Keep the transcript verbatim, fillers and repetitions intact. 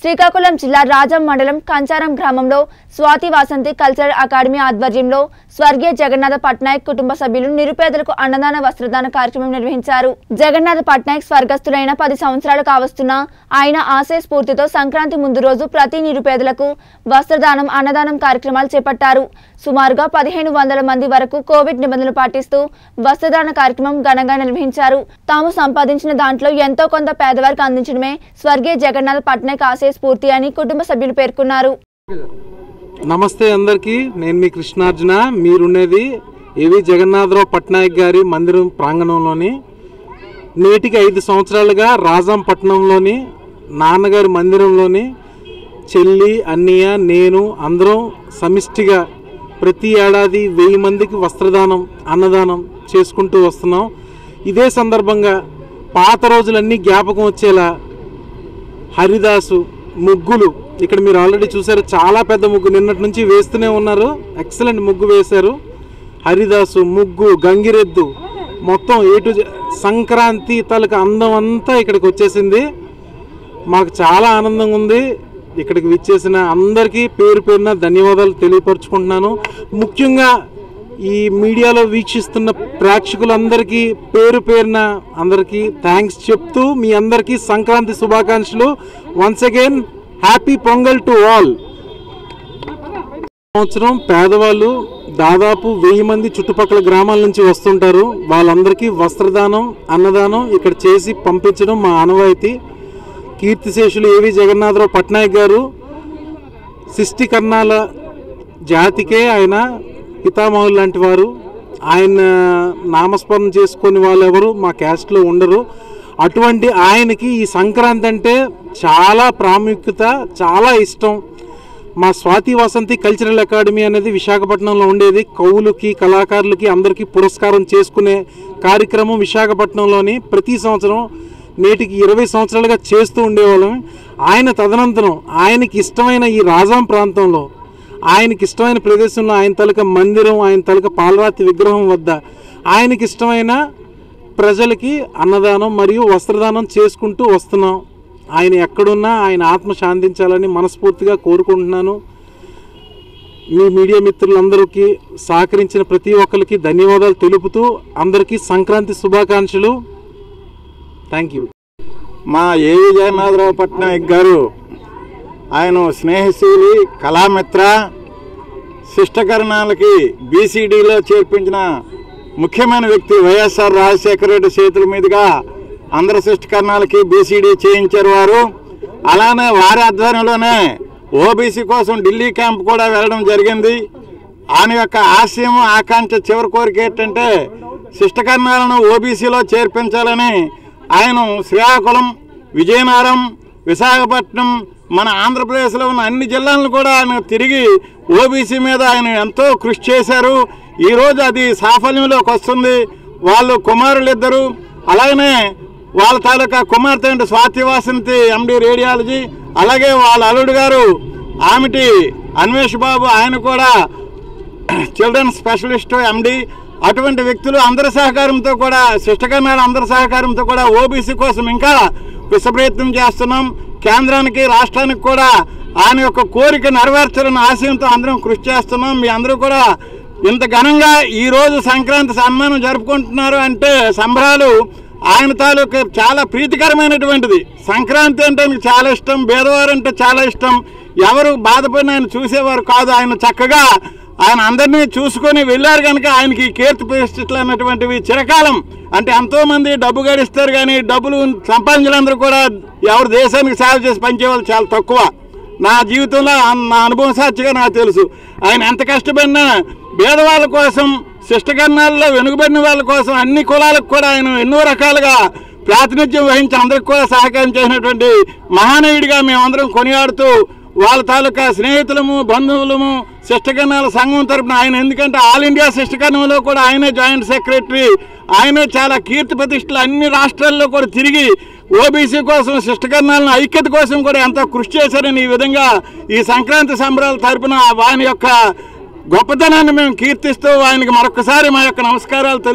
శ్రీకాకుళం జిల్లా రాజం మండలం కంచారం గ్రామంలో స్వాతి వాసంతి కల్చరల్ అకాడమీ ఆధ్వర్యంలో స్వర్గీయ జగన్నాథ పట్నాయక్ కుటుంబ సభ్యులు నిరుపేదలకు అన్నదాన వస్త్రదాన కార్యక్రమం నిర్వహించారు. జగన్నాథ పట్నాయక్ స్వర్గస్థులైన పది సంవత్సరాలు కావస్తున్న ఆయన ఆశయ స్ఫూర్తితో సంక్రాంతి ముందు రోజు ప్రతి నిరుపేదలకు వస్త్రదానం అన్నదానం కార్యక్రమాలు చేపట్టారు. సుమారుగా పదిహేను వందల మంది వరకు కోవిడ్ నిబంధనలు పాటిస్తూ వస్త్రదాన కార్యక్రమం ఘనంగా నిర్వహించారు. తాము సంపాదించిన దాంట్లో ఎంతో కొంత పేదవారికి అందించడమే స్వర్గీయ జగన్నాథ పట్నాయక్ ఆశయ స్ఫూర్తి అని కుటుంబ సభ్యులు పేర్కొన్నారు. నమస్తే అందరికీ, నేను మీ కృష్ణార్జున. మీరున్నది ఏవి జగన్నాథరావు పట్నాయక్ గారి మందిరం ప్రాంగణంలోని. నేటికి ఐదు సంవత్సరాలుగా రాజంపట్నంలోని నాన్నగారి మందిరంలోని చెల్లి, అన్నయ్య, నేను అందరం సమిష్టిగా ప్రతి ఏడాది వెయ్యి మందికి వస్త్రదానం అన్నదానం చేసుకుంటూ వస్తున్నాం. ఇదే సందర్భంగా పాత రోజులన్నీ జ్ఞాపకం వచ్చేలా హరిదాసు ముగ్గులు ఇక్కడ మీరు ఆల్రెడీ చూసారు. చాలా పెద్ద ముగ్గు నిన్నటి నుంచి వేస్తూనే ఉన్నారు. ఎక్సలెంట్ ముగ్గు వేశారు. హరిదాసు ముగ్గు, గంగిరెద్దు, మొత్తం ఏటు సంక్రాంతి తాలూకా అందం అంతా ఇక్కడికి వచ్చేసింది. మాకు చాలా ఆనందంగా ఉంది. ఇక్కడికి విచ్చేసిన అందరికీ పేరు పేరున ధన్యవాదాలు తెలియపరుచుకుంటున్నాను. ముఖ్యంగా ఈ మీడియాలో వీక్షిస్తున్న ప్రేక్షకులందరికీ పేరు పేరున అందరికీ థ్యాంక్స్ చెప్తూ మీ అందరికీ సంక్రాంతి శుభాకాంక్షలు. Once again happy Pongal to all. సంవత్సరం పేదవాళ్ళు దాదాపు వెయ్యి మంది చుట్టుపక్కల గ్రామాల నుంచి వస్తుంటారు. వాళ్ళందరికీ వస్త్రదానం అన్నదానం ఇక్కడ చేసి పంపించడం మా ఆనవాయితీ. కీర్తిశేషులు ఏవి జగన్నాథరావు పట్నాయక్ గారు సృష్టి కర్ణాల జాతికే ఆయన పితామహులు లాంటి వారు. ఆయన నామస్మరణ చేసుకుని వాళ్ళు ఎవరు మా క్యాస్ట్లో ఉండరు. అటువంటి ఆయనకి ఈ సంక్రాంతి అంటే చాలా ప్రాముఖ్యత, చాలా ఇష్టం. మా స్వాతి వాసంతి కల్చరల్ అకాడమీ అనేది విశాఖపట్నంలో ఉండేది. కవులకి, కళాకారులకి అందరికీ పురస్కారం చేసుకునే కార్యక్రమం విశాఖపట్నంలోని ప్రతి సంవత్సరం నేటికి ఇరవై సంవత్సరాలుగా చేస్తూ ఉండేవాళ్ళం. ఆయన తదనంతరం ఆయనకి ఇష్టమైన ఈ రాజాం ప్రాంతంలో ఆయనకి ఇష్టమైన ప్రదేశంలో ఆయన తలక మందిరం, ఆయన తలక పాలరాతి విగ్రహం వద్ద ఆయనకి ఇష్టమైన ప్రజలకి అన్నదానం మరియు వస్త్రదానం చేసుకుంటూ వస్తున్నాం. ఆయన ఎక్కడున్నా ఆయన ఆత్మ శాంతించాలని మనస్ఫూర్తిగా కోరుకుంటున్నాను. మీ మీడియా మిత్రులందరికీ సహకరించిన ప్రతి ఒక్కరికి ధన్యవాదాలు తెలుపుతూ అందరికీ సంక్రాంతి శుభాకాంక్షలు. Thank you. మా ఏవి జగన్నాథరావు పట్నాయక్ గారు ఆయన స్నేహశీలి, కళామిత్ర, శిష్టకరణాలకి బీసీడీలో చేర్పించిన ముఖ్యమైన వ్యక్తి. వైఎస్ఆర్ రాజశేఖర రెడ్డి చేతుల మీదుగా అందరి శిష్టకరణాలకి బీసీడీ చేయించారు వారు. అలానే వారి ఆధ్వర్యంలోనే ఓబీసీ కోసం ఢిల్లీ క్యాంప్ కూడా వెళ్ళడం జరిగింది. ఆయన యొక్క ఆశయం, ఆకాంక్ష, చివరి కోరిక ఏంటంటే శిష్టకరణాలను ఓబీసీలో చేర్పించాలని ఆయన శ్రీకాకుళం, విజయనగరం, విశాఖపట్నం, మన ఆంధ్రప్రదేశ్లో ఉన్న అన్ని జిల్లాలను కూడా ఆయన తిరిగి ఓబీసీ మీద ఆయన ఎంతో కృషి చేశారు. ఈరోజు అది సాఫల్యంలోకి వస్తుంది. వాళ్ళు కుమారులిద్దరు, అలాగనే వాళ్ళ తాలూకా కుమార్తె అంటే స్వాతి వాసంతి ఎండి రేడియాలజీ, అలాగే వాళ్ళ అల్లుడు గారు ఆమెటి అన్వేష్ బాబు, ఆయన కూడా చిల్డ్రన్ స్పెషలిస్ట్ ఎండి. అటువంటి వ్యక్తులు అందరి సహకారంతో కూడా, శిష్టకర్ణాల అందరి సహకారంతో కూడా ఓబీసీ కోసం ఇంకా విశ్వప్రయత్నం చేస్తున్నాం. కేంద్రానికి, రాష్ట్రానికి కూడా ఆయన యొక్క కోరిక నెరవేర్చాలని ఆశయంతో అందరం కృషి చేస్తున్నాం. మీ అందరూ కూడా ఇంత ఘనంగా ఈరోజు సంక్రాంతి సన్మానం జరుపుకుంటున్నారు అంటే సంబరాలు ఆయన తాలూకు చాలా ప్రీతికరమైనటువంటిది. సంక్రాంతి అంటే ఆయనకు చాలా ఇష్టం, పేదవారు అంటే చాలా ఇష్టం. ఎవరు బాధపడిన ఆయన చూసేవారు కాదు. ఆయన చక్కగా ఆయన అందరినీ చూసుకొని వెళ్ళారు కనుక ఆయనకి కీర్తి ప్రతిష్టలు అన్నటువంటివి చిరకాలం. అంటే ఎంతోమంది డబ్బు గడిస్తారు కానీ డబ్బులు సంపాదించినందరూ కూడా ఎవరు దేశానికి సేవ చేసి పనిచేయవాళ్ళు చాలా తక్కువ. నా జీవితంలో నా అనుభవం సాక్షిగా నాకు తెలుసు. ఆయన ఎంత కష్టపడినా పేదవాళ్ళ కోసం, శిష్టకర్ణాల్లో వెనుకబడిన వాళ్ళ కోసం, అన్ని కులాలకు కూడా ఆయన ఎన్నో రకాలుగా ప్రాతినిధ్యం వహించి అందరికి కూడా సహకారం చేసినటువంటి మహానీయుడిగా మేమందరం కొనియాడుతూ వాళ్ళ తాలూకా స్నేహితులము, బంధువులము, శిష్టకర్ణాల సంఘం తరపున ఆయన, ఎందుకంటే ఆల్ ఇండియా శిష్టకర్ణంలో కూడా ఆయనే జాయింట్ సెక్రటరీ, ఆయనే చాలా కీర్తి ప్రతిష్టలు అన్ని రాష్ట్రాల్లో కూడా తిరిగి ఓబీసీ కోసం, శిష్టకర్ణాలను ఐక్యత కోసం కూడా ఎంతో కృషి చేశారని ఈ విధంగా ఈ సంక్రాంతి సంబరాల తరపున వాని యొక్క గొప్పతనాన్ని మేము కీర్తిస్తూ ఆయనకి మరొకసారి మా యొక్క నమస్కారాలు.